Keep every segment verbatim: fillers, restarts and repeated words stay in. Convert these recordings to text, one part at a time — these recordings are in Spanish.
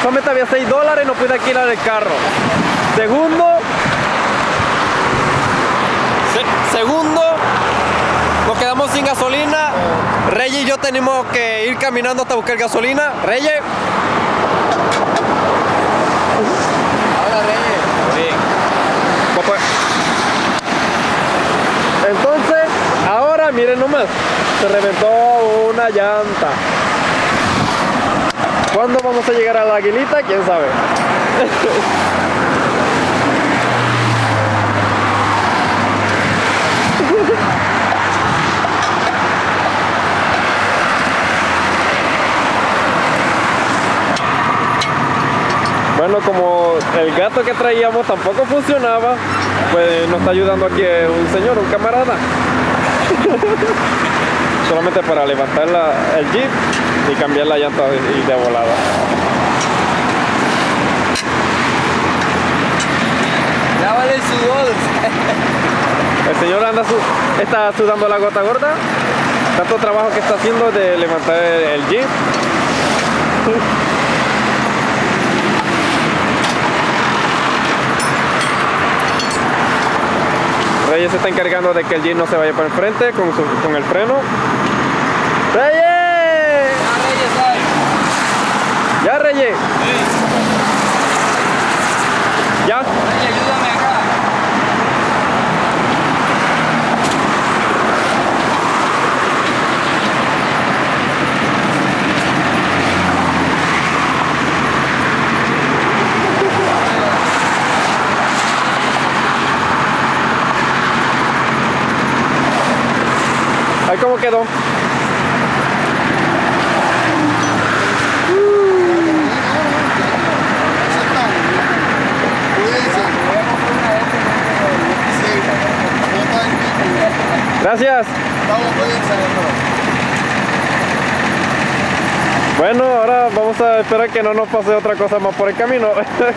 solamente había seis dólares, no pude alquilar el carro. Segundo, se, segundo, nos quedamos sin gasolina. Reyes y yo tenemos que ir caminando hasta buscar gasolina. Reyes. Hola, Reyes. Bien. Pues, entonces, ahora miren nomás, se reventó una llanta. ¿Cuándo vamos a llegar a la Aguilita? ¿Quién sabe? Bueno, como el gato que traíamos tampoco funcionaba, pues nos está ayudando aquí un señor, un camarada. Solamente para levantar la, el jeep y cambiar la llanta y de volada. Ya vale el sudor. El señor anda su, está sudando la gota gorda. Tanto trabajo que está haciendo de levantar el, el jeep. Reyes se está encargando de que el jeep no se vaya para el frente con, su, con el freno. ¡Reyes! Ya, Reyes, ¿sabes? ¡Ya, Reyes! Sí. ¿Ya? Reyes, ayúdame acá. Ahí cómo quedó. Gracias. Bueno, ahora vamos a esperar que no nos pase otra cosa más por el camino.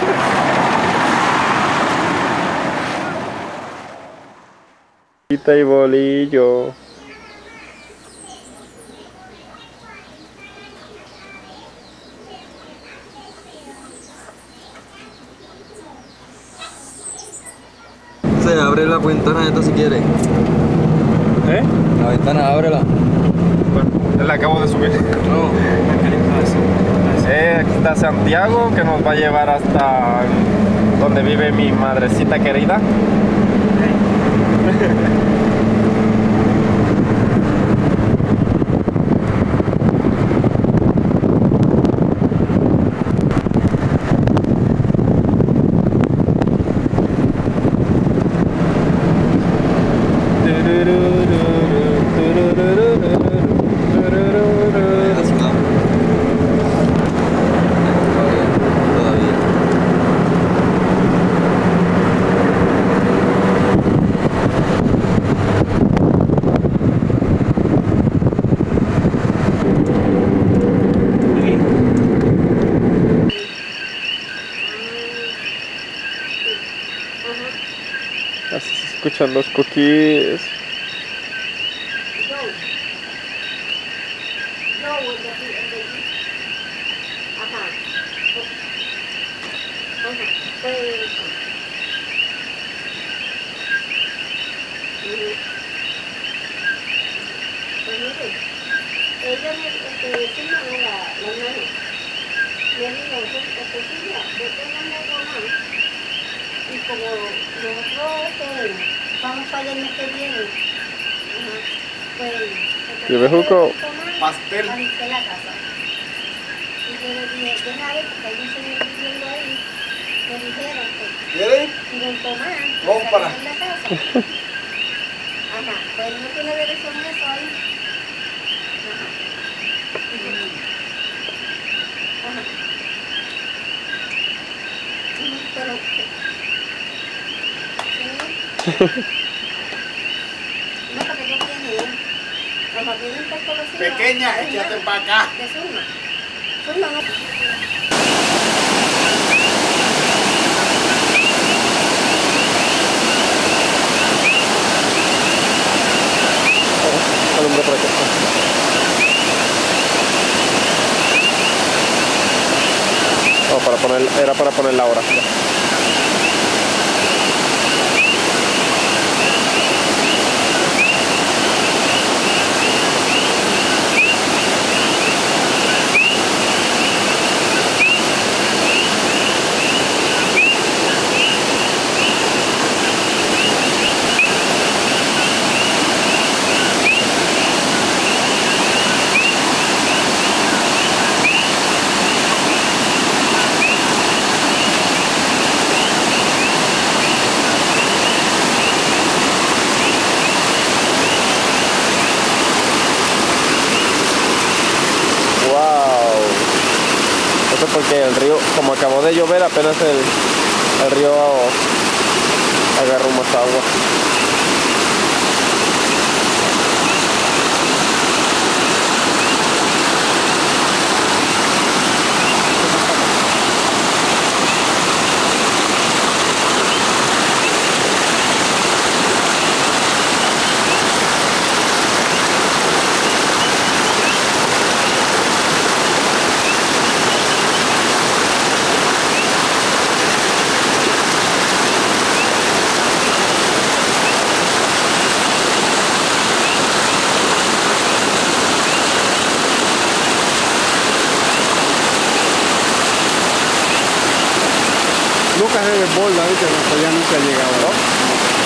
Y bolillo. Se abre la ventana esta si quiere. ¿Eh? La ventana, ábrela. Bueno, la acabo de subir. No. Eh, aquí está Santiago, que nos va a llevar hasta donde vive mi madrecita querida. Así se escuchan los cookies. Ella me este, la, la nana. Me dijo, este, Silvia, yo tengo una mamá. Y como nosotros este, vamos para allá el mes que viene, ajá, pues... ¿Y bejuco? Pastel. Para limpiar la casa. Y yo le dije, deja ver, porque hay un señor viviendo ahí. Me dijeron que... ¿Quieres? Y don Tomás, Vamos para. en la casa. Ajá, pues no tiene dirección eso ahí. Ajá. Ajá. Pero... Sí. No, porque yo tiene... Los aviones están conocidos. Pequeña, échate para acá. De Zulma. Zulma no... Alumbra por acá. Vamos para poner, era para ponerla ahora. Porque el río, como acabó de llover, apenas el, el río agarró más agua. Nunca se desborda, ¿viste? Hasta allá nunca ha llegado, ¿no?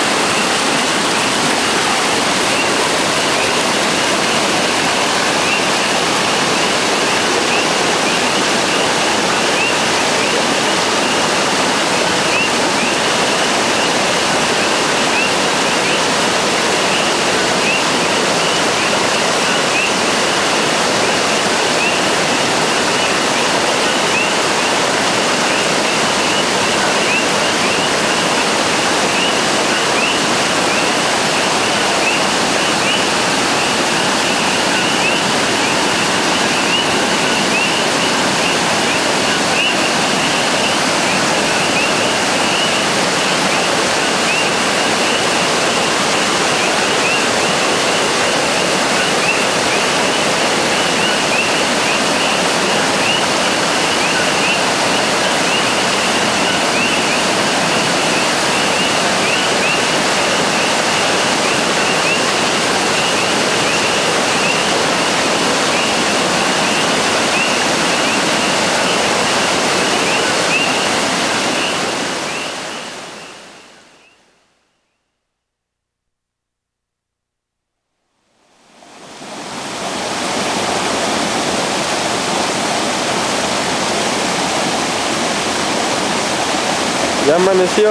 Ya amaneció.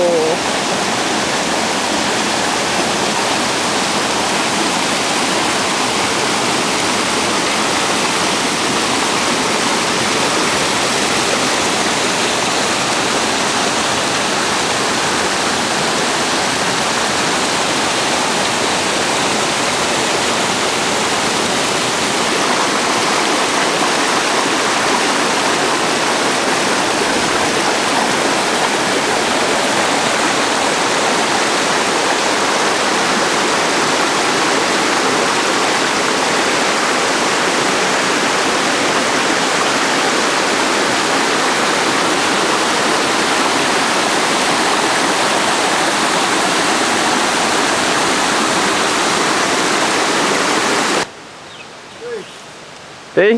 ¿Sí?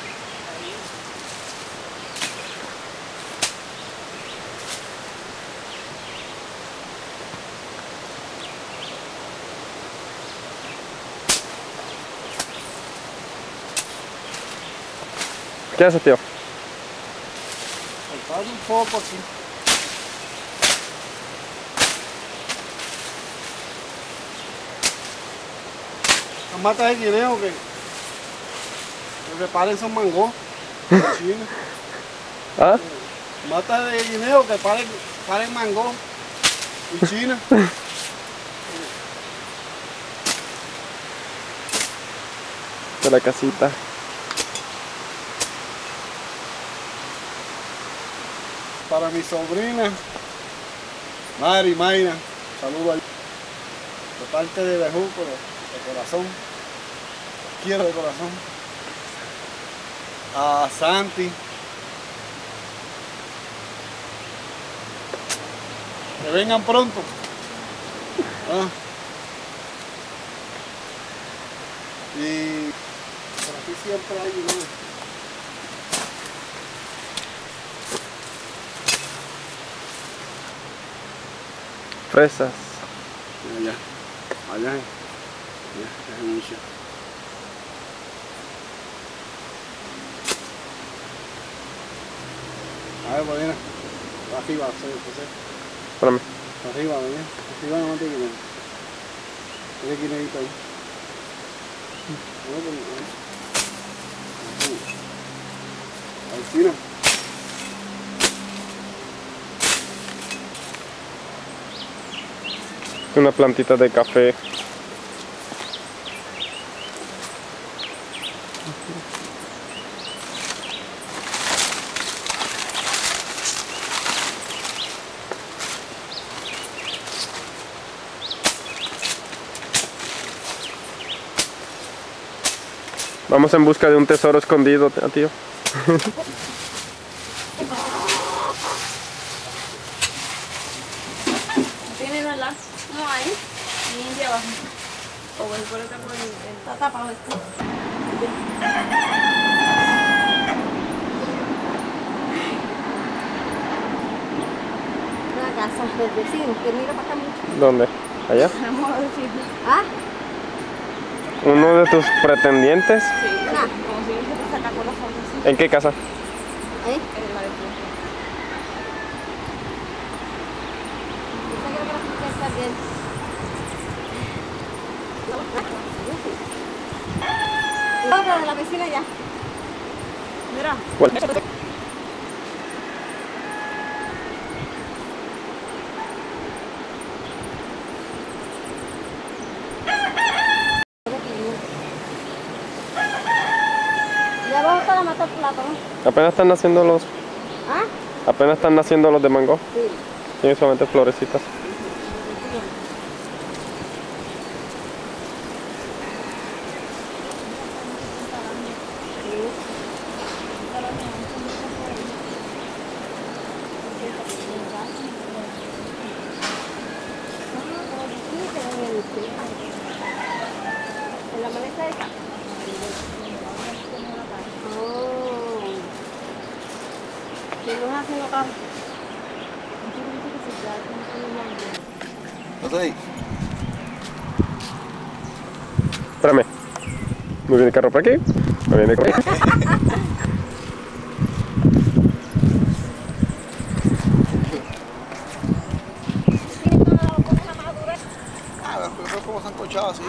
¿Qué haces, tío? Faltando un poco aquí. Las matas de guineo que que preparen son mango. China. ¿Ah? Matas de guineo que paren, paren mango. Y China. De la casita. Para mi sobrina, Mari, Mayra, saludo ahí. De parte de Bejuco, de, de corazón. Quiero de corazón. A Santi, Que vengan pronto. Ah. Y por aquí siempre hay una. Fresas. Allá, allá, allá, es mucho. A ver, pues mira, para arriba, José, José. Espérame. Para arriba, mira, arriba no te quiero. Tiene que ir ahí. Ahí sí, ¿no? Una plantita de café. Vamos en busca de un tesoro escondido, tío. ¿Tiene verdad? No hay. Ni de abajo. O el por acá por el. Está tapado esto. Una casa del vecino que mira para acá mucho. ¿Dónde? ¿Allá? Vamos a decir. ¿Ah? ¿Uno de tus pretendientes? Sí, nah. Como si hubiese que sacar con las fotos. ¿En qué casa? ¿Eh? En la de frente. Yo creo que la gente está bien. Otra de la vecina ya. Mira. ¿Cuál? Ya abajo está la mata plátano. Apenas están naciendo los... ¿Ah? Apenas están naciendo los de mango. Sí. Tienen solamente florecitas. ¿En la maleta esa? Oh. ¿Qué nos hacen acá? José, Espérame. ¿Me viene el carro por aquí? ¿Me viene por aquí? Ah, pero como sancochado así.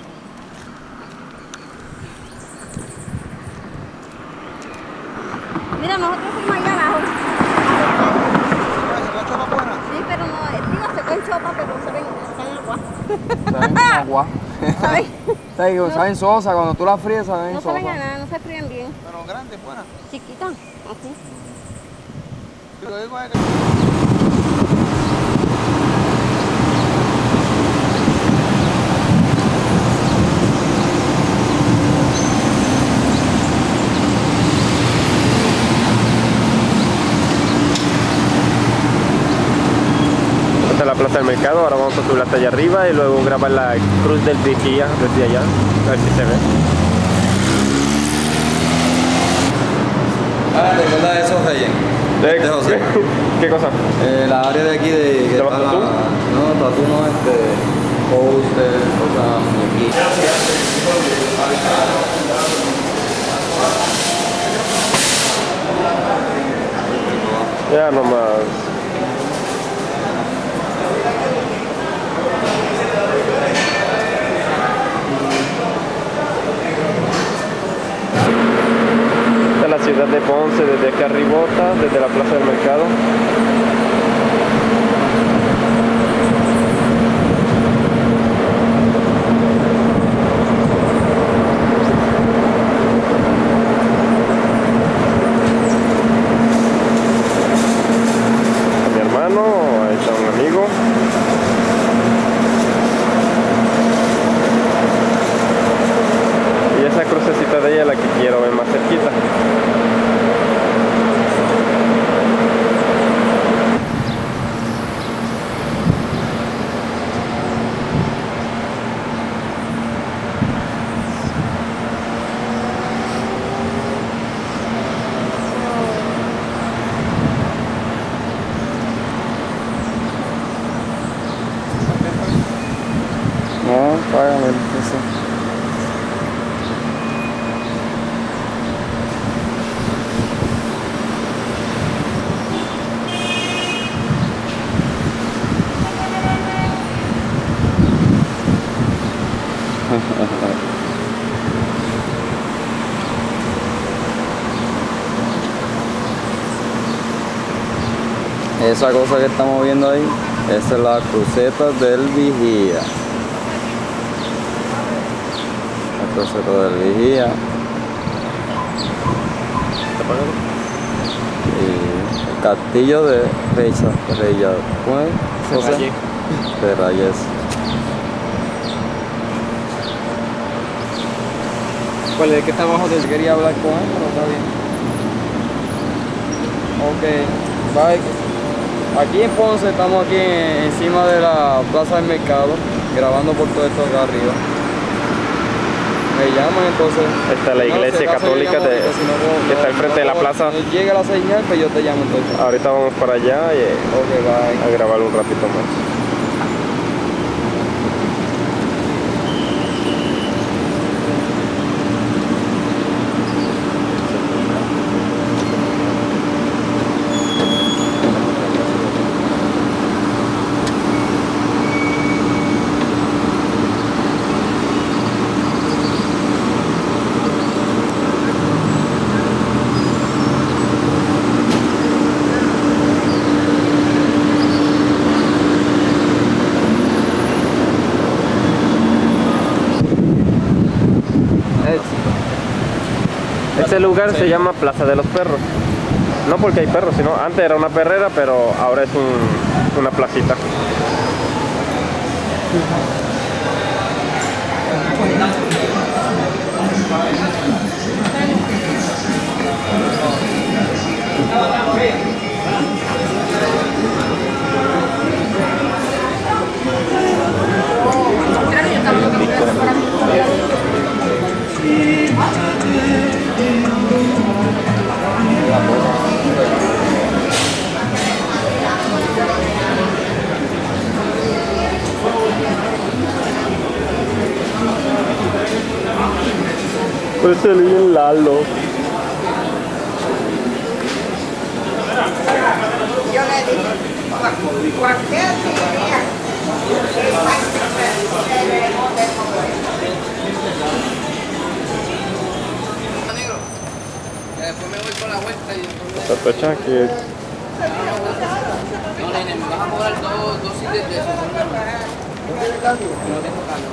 Mira, nosotros fuimos allá abajo. ¿La chopa buena? Sí, pero no, digo, se ven chopa, pero se ven, están agua. saben como agua. ¿Sabes? Saben, saben sosa, cuando tú la fríes saben No sosa. saben a nada, no se fríen bien. Pero grande, buena. Chiquita, así. Lo digo es que... Esta es la plaza del mercado, ahora vamos a subir hasta allá arriba y luego grabar la cruz del vigía desde allá, a ver si se ve. Ah, ¿te acuerdas de esos reyes? ¿De, De José. ¿Qué cosa? Eh, la área de aquí de... que ¿De los está la- tatú? No, tatú no, este... Poster, cosas, muñequitas. Ya nomás. Esta es la ciudad de Ponce desde aquí arribota, desde la plaza del mercado. No, págame, eso. Esa cosa que estamos viendo ahí, esa es la cruceta del vigía. La cruceta del vigía. Y el castillo de Reya, Reya, ¿cómo es? José? De Reyes. ¿Cuál es el que está abajo del? Quería hablar con él, pero está bien. Ok, bye. Aquí en Ponce estamos aquí encima de la plaza del mercado, grabando por todo esto acá arriba. Me llaman entonces. Esta es la iglesia católica de, que está al frente de la plaza. Llega la señal, pues yo te llamo entonces. Ahorita vamos para allá y Ok, bye. a grabar un ratito más. Este lugar sí se llama Plaza de los Perros. No porque hay perros, sino antes era una perrera, pero ahora es un, una placita. Parece bien Lalo. Yo le dije, cualquier día debemos de comer. Negro, después me voy con la vuelta y después me... Está chanqui. No, nene, me vas a cobrar dos, dos sitios de esos. ¿No tiene cambio? No tengo cambio,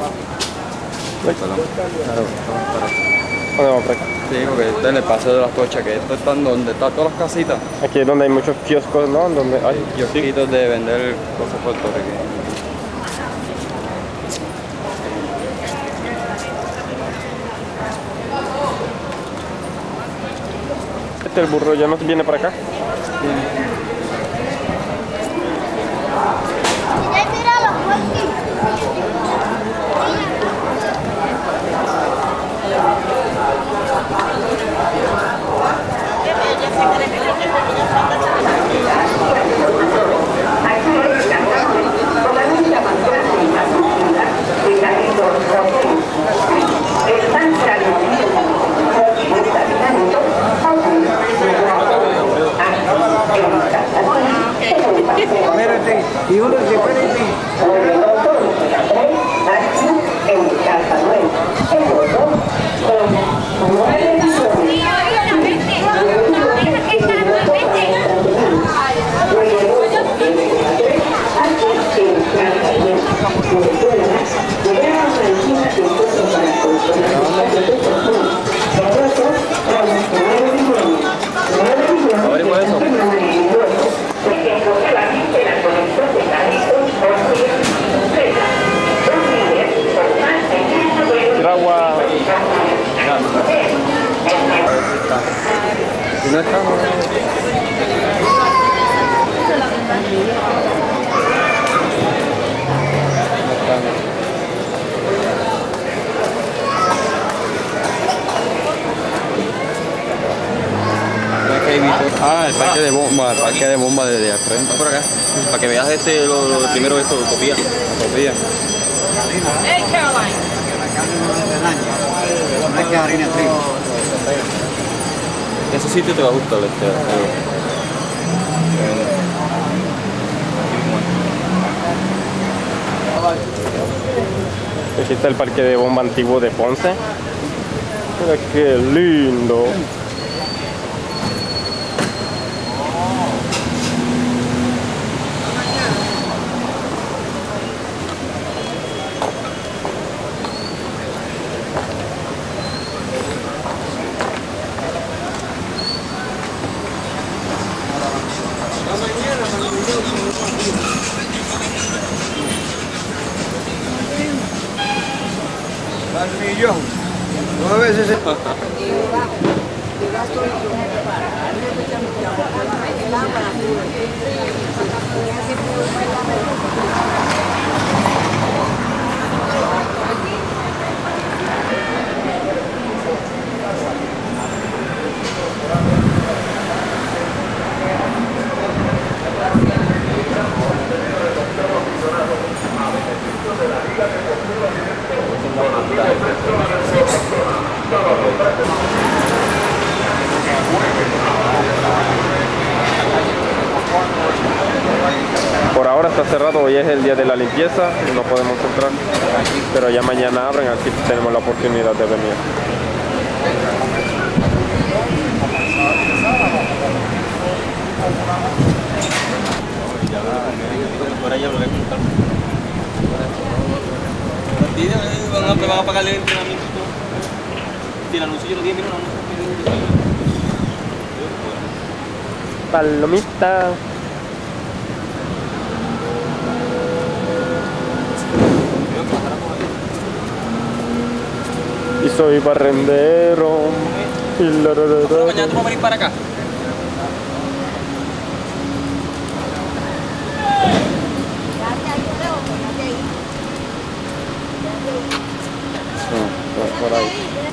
papi. ¿Dónde vamos por acá? Sí, porque este es el paseo de las Tochas, que esto está donde están todas las casitas. Aquí es donde hay muchos kioscos, ¿no? Donde hay Kiosquitos de vender cosas puertorriqueñas. Este el burro ya no viene para acá. Y uno se puede ir. Ahora por eso. Agua. Si no está, ah, el parque de bomba, el parque de bomba desde al frente. Por acá, para que veas este, lo, lo primero esto, Utopía. Utopía. Hey, Caroline. La carne no es de daño, no es que harina de trigo. Ese sitio te va a gustar, este. Aquí está el parque de bomba antiguo de Ponce. Mira qué lindo. Al millón. Nueve veces. Por ahora está cerrado, hoy es el día de la limpieza y no podemos entrar, pero ya mañana abren, así que tenemos la oportunidad de venir. Por allá lo voy a contar. Van a pagarle el entrenamiento. Si el anuncio yo lo diez minutos. Palomita. Y soy barrendero. Y la, la, la, la. Mañana tú vas a venir para acá. No, por ahí.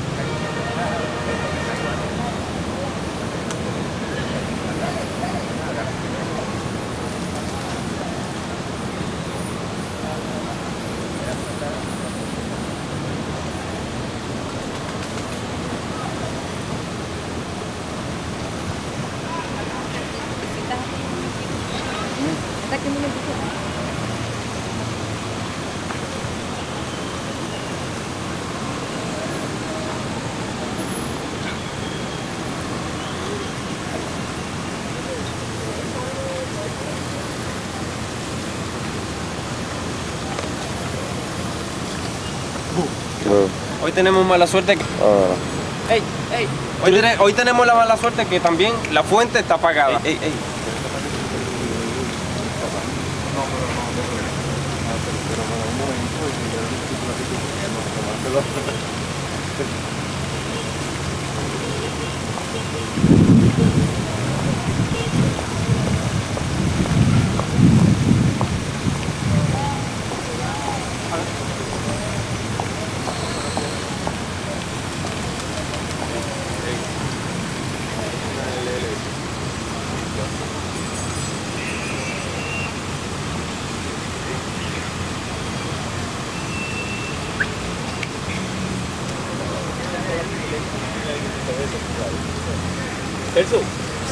Hoy tenemos mala suerte que... Ah. Ey, ey. Hoy, tene- hoy tenemos la mala suerte que también la fuente está apagada. Ey, ey, ey. Eso.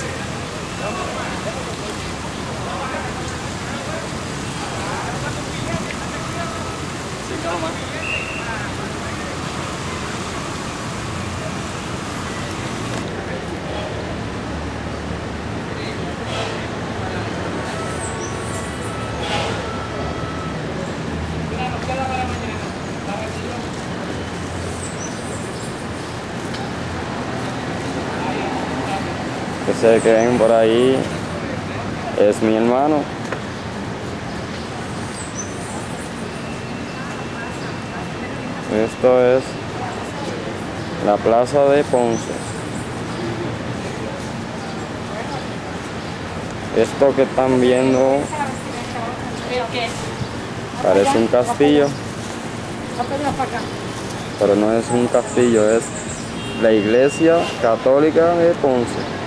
Ese que ven por ahí es mi hermano. Esto es la plaza de Ponce. Esto que están viendo parece un castillo, pero no es un castillo, es la iglesia católica de Ponce.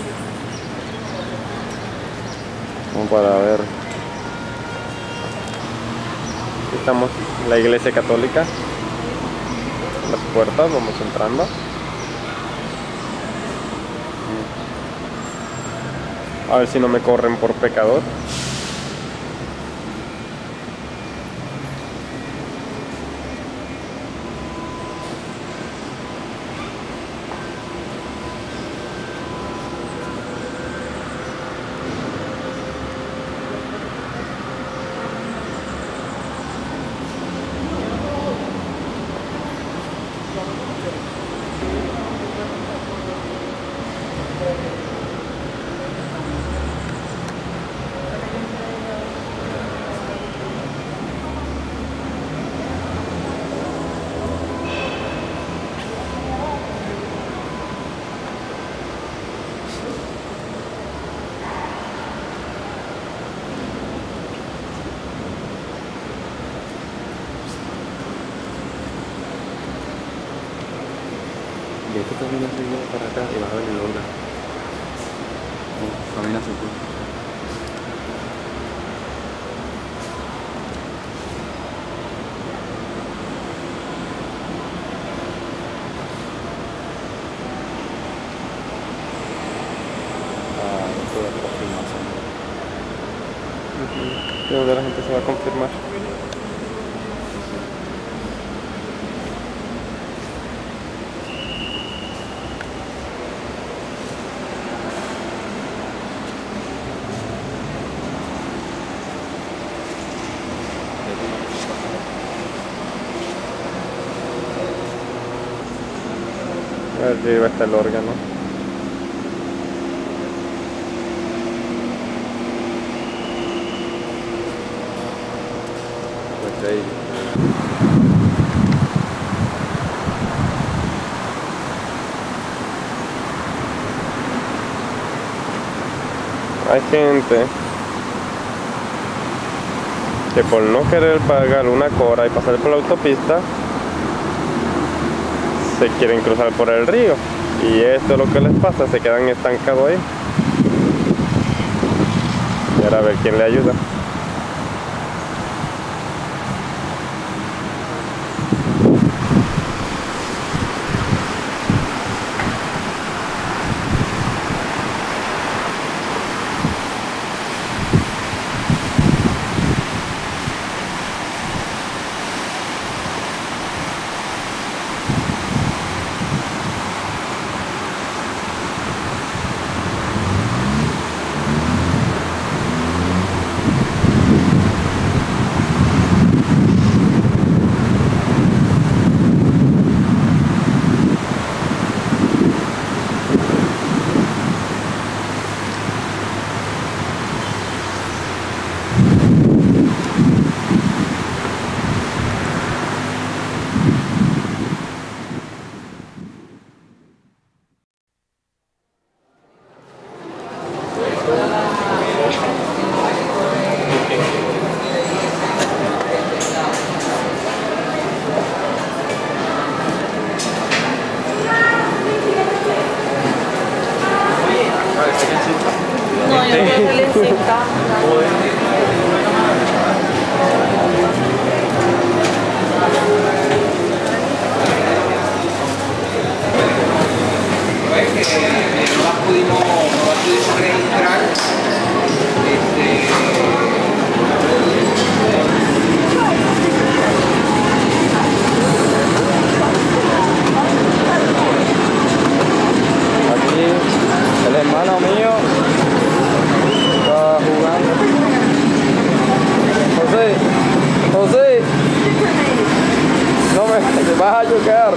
Como para ver. Estamos en la iglesia católica. Las puertas, vamos entrando. A ver si no me corren por pecador. Y esto camina seguido para acá y vas a ver el órgano. Oh, camina su culo. Ah, esto de confirmación. ¿De dónde la gente se va a confirmar? Arriba está el órgano. Pues ahí. Hay gente que por no querer pagar una cora y pasar por la autopista se quieren cruzar por el río, y esto es lo que les pasa, se quedan estancados ahí. Y ahora a ver quién le ayuda. No, yo creo que le insecta. No las pudimos, no las pudimos registrar. Este, Aquí el hermano mío está jugando. José, José, no me te vas a chocar.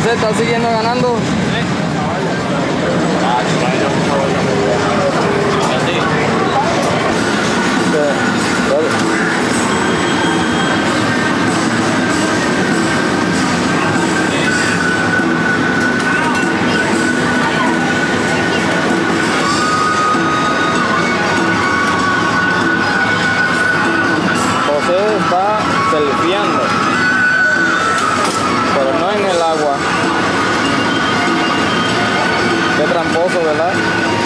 José, ¿estás siguiendo ganando? José está selfieando, pero no en el agua. Qué tramposo, ¿verdad?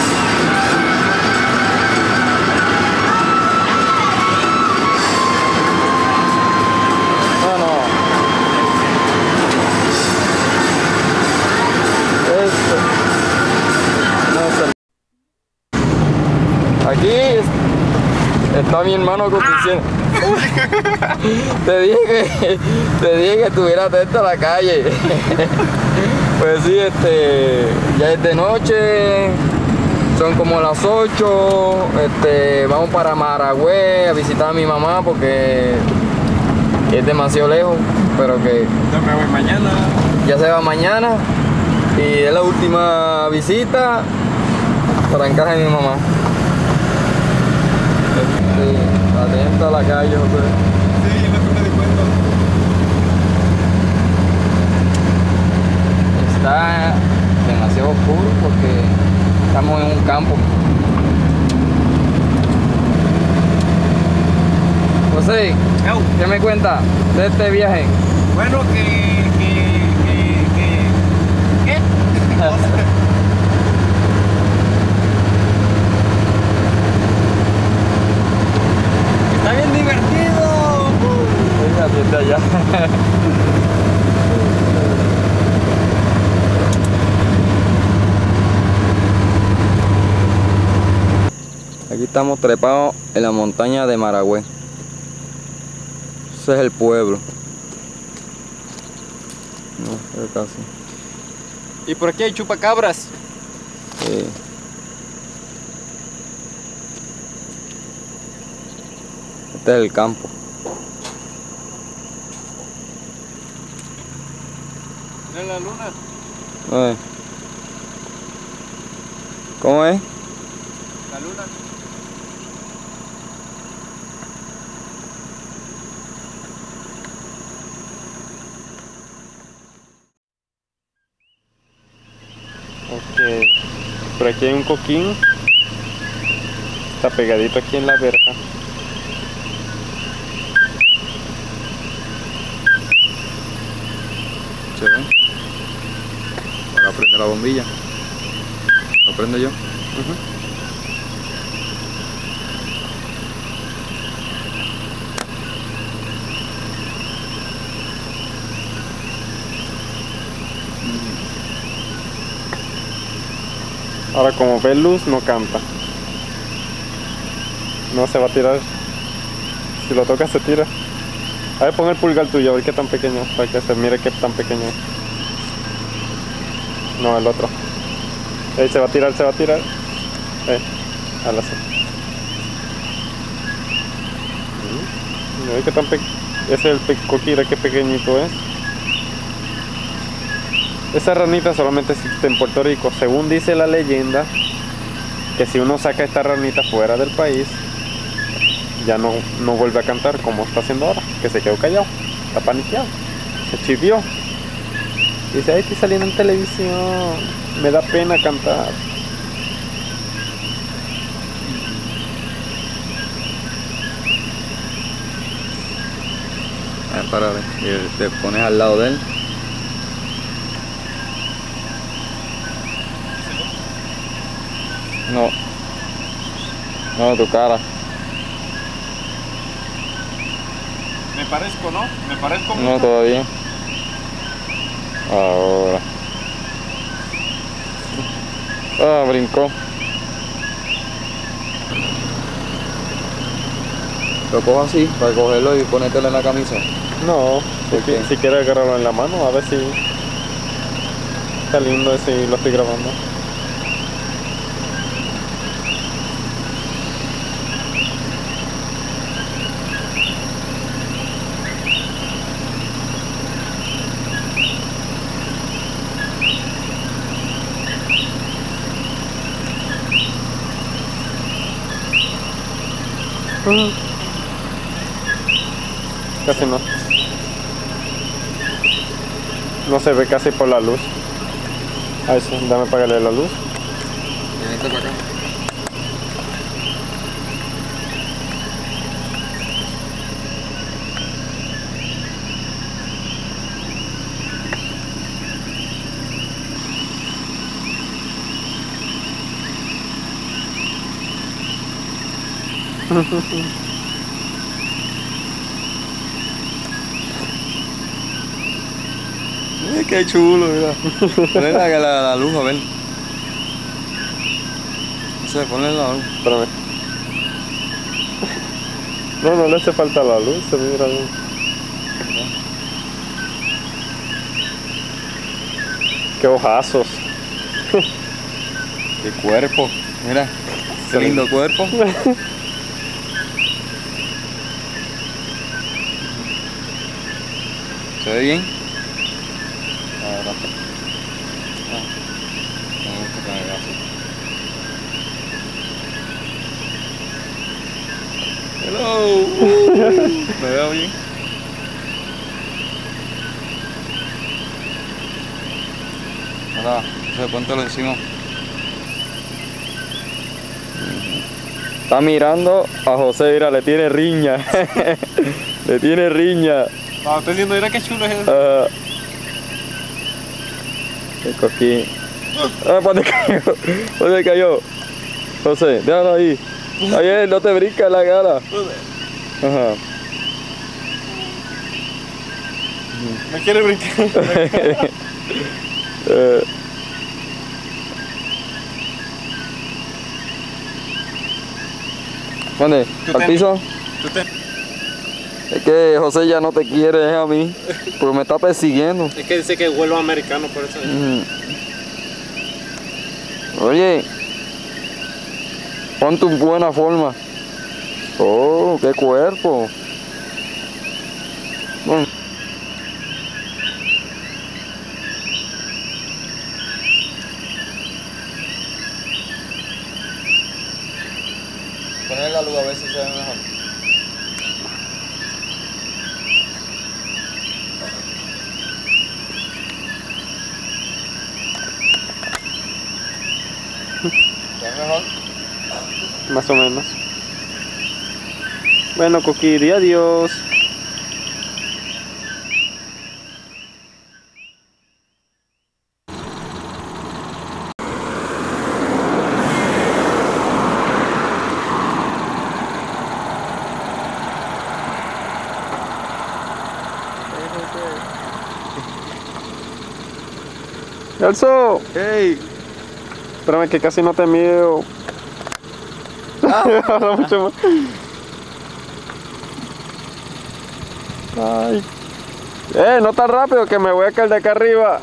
No, no. Esto no es el... Aquí es- está mi hermano conduciendo. Te dije que te dije que estuviera atento a la calle. Pues sí, este ya es de noche, son como las ocho, este vamos para Maragüey a visitar a mi mamá porque es demasiado lejos, pero que Yo me voy mañana. ya se va mañana y es la última visita para en casa de mi mamá. Este, atenta a la calle, José. Sí, es lo que me di cuenta. Está demasiado oscuro porque estamos en un campo. José, ¿qué me cuenta de este viaje? Bueno, que... que... que... que... ¿Qué? Está bien divertido. Venga, siente allá. Aquí estamos trepados en la montaña de Maragüey. Ese es el pueblo. No, es casi. Y por aquí hay chupacabras. Sí. Este es el campo. ¿Ves la luna? A ver. ¿Cómo es? La luna. Ok, por aquí hay un coquín, está pegadito aquí en la verja. Se ve. Ahora prende la bombilla. ¿Lo prendo yo? Ahora como ve luz no canta. No se va a tirar. Si lo tocas se tira. A ver, pon el pulgar tuyo, a ver qué tan pequeño, para que se mire qué tan pequeño es. No, el otro. Ahí se va a tirar, se va a tirar. Eh, ala así. Mm, ¿Ves qué tan pequeño? Ese es el coquira, qué pequeñito es. Esa ranita solamente existe en Puerto Rico. Según dice la leyenda, que si uno saca esta ranita fuera del país, ya no, no vuelve a cantar como está haciendo ahora, que se quedó callado, está paniqueado, se chivió. Dice, ay, estoy saliendo en televisión, me da pena cantar. A ver, párale. Y te pones al lado de él. No. No, tu cara. Me parezco, ¿no? Me parezco No, todavía. Ahora. Ah, brincó. Lo cojo así, para cogerlo y ponértelo en la camisa. No, si, qué? si quieres agarrarlo en la mano, a ver si está lindo ese, lo estoy grabando. Casi no. No se ve casi por la luz. A eso, dame apagarle la luz. Vente para acá. Mira qué chulo, mira. Ponle la, la, la luz, a ver. No sé, ponle la luz. Espérame. No, no le hace falta la luz, se mira bien. Qué ojazos. Qué cuerpo, mira. Qué lindo cuerpo. ¿Se ve bien? Ah, gracias. Ah, me gusta que me vea así. Hello. ¿Me veo bien? Ahora, José, póntelo encima. Está mirando a José, mira, le tiene riña. Le tiene riña. No, estoy diciendo, mira qué chulo es eso. Uh, el coquín. Ah, ¿dónde cayó? ¿Dónde cayó? José, déjalo ahí. Ahí, no te brinca en la cara. Ajá. Me quiere brincar. eh. ¿Dónde? ¿Al piso? Es que José ya no te quiere, es a mí, porque me está persiguiendo. Es que dice que vuelvo americano, por eso. Mm. Oye, ponte en buena forma. Oh, qué cuerpo. Bueno. Poner la luz a ver si se ve mejor. ¿Se ve mejor? Más o menos. Bueno, Coqui, di adiós. ¡Elso! ¡Hey! Espérame que casi no te miro. Habla mucho más. Ay. Eh, no tan rápido que me voy a caer de acá arriba.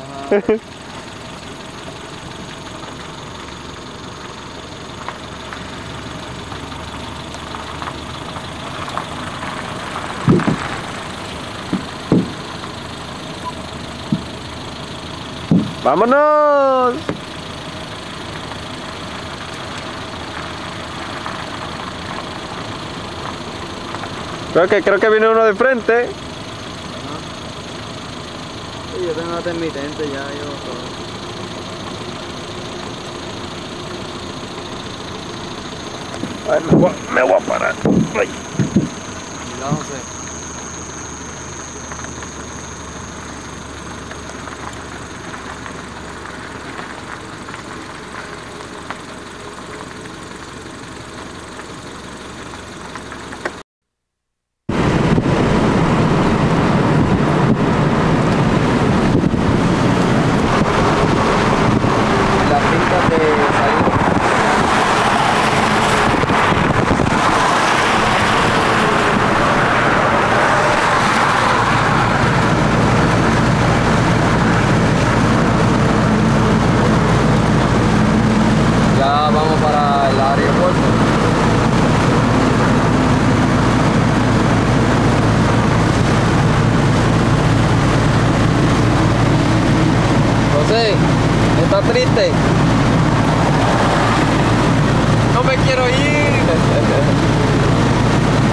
¡Vámonos! Creo que, creo que viene uno de frente. Sí, yo tengo la intermitente ya, yo... Ay, me, voy, me voy a parar. Ay. Mira, José. Las pintas de salida. Ya vamos para el aeropuerto. José, ¿estás triste? No me quiero ir.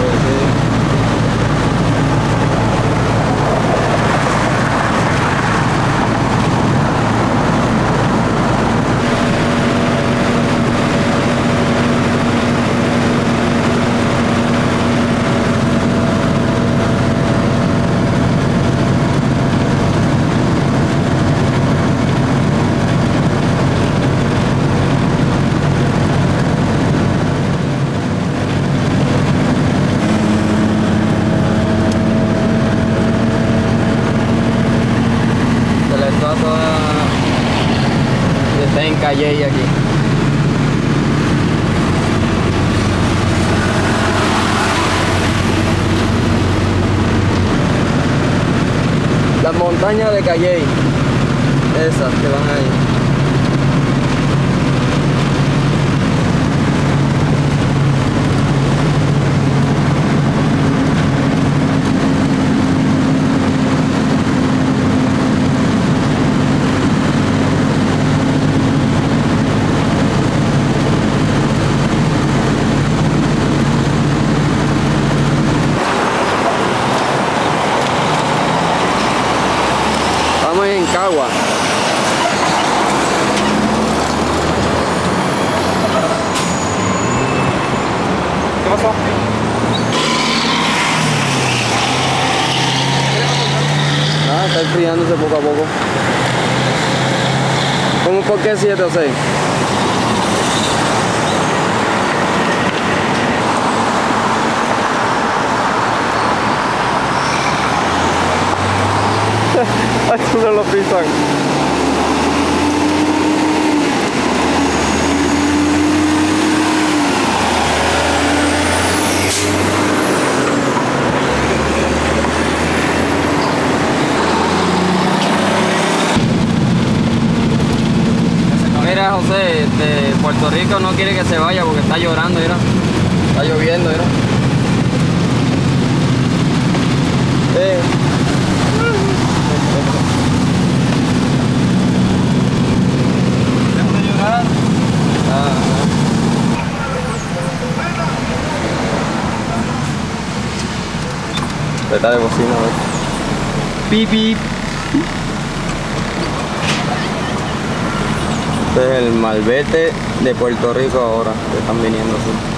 cuando estés en Calle y aquí. Las montañas de Calle, esas que van ahí. Estamos en Cagua. ¿Qué pasó? Ah, está enfriándose poco a poco. ¿Cómo por qué siete o seis? Esto no lo pisan. Mira, José, este, Puerto Rico no quiere que se vaya porque está llorando, mira. Está lloviendo, mira. Eh. Déjame llorar. Ah, ah. Está de bocina, a ver. Pip, pip. Este es el malvete de Puerto Rico ahora, que están viniendo así.